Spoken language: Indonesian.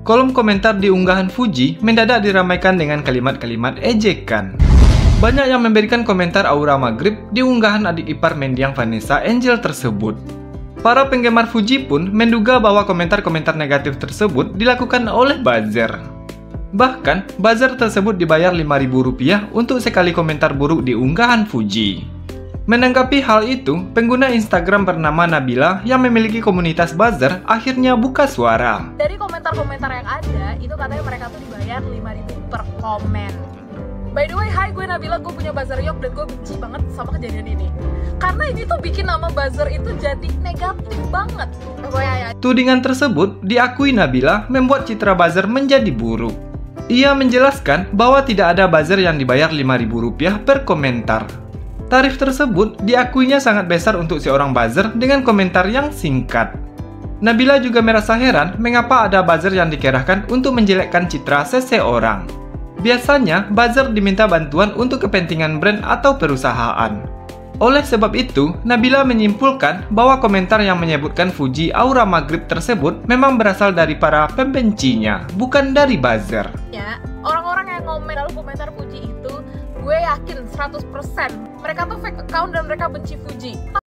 kolom komentar di unggahan Fuji mendadak diramaikan dengan kalimat-kalimat ejekan. Banyak yang memberikan komentar aura maghrib di unggahan adik ipar mendiang Vanessa Angel tersebut. Para penggemar Fuji pun menduga bahwa komentar-komentar negatif tersebut dilakukan oleh buzzer. Bahkan, buzzer tersebut dibayar Rp5.000 untuk sekali komentar buruk di unggahan Fuji. Menanggapi hal itu, pengguna Instagram bernama Nabila yang memiliki komunitas buzzer akhirnya buka suara. Dari komentar-komentar yang ada, itu katanya mereka tuh dibayar 5.000 per komen. By the way, hai, gue Nabila, gue punya buzzer yok dan gue benci banget sama kejadian ini. Karena ini tuh bikin nama buzzer itu jadi negatif banget. Tudingan tersebut diakui Nabila membuat citra buzzer menjadi buruk. Ia menjelaskan bahwa tidak ada buzzer yang dibayar Rp5.000 per komentar. Tarif tersebut diakuinya sangat besar untuk seorang buzzer dengan komentar yang singkat. Nabila juga merasa heran mengapa ada buzzer yang dikerahkan untuk menjelekkan citra seseorang. Biasanya, buzzer diminta bantuan untuk kepentingan brand atau perusahaan. Oleh sebab itu, Nabila menyimpulkan bahwa komentar yang menyebutkan Fuji aura maghrib tersebut memang berasal dari para pembencinya, bukan dari buzzer. Ya, orang-orang yang komen dalam komentar Fuji itu, gue yakin 100% mereka tuh fake account dan mereka benci Fuji.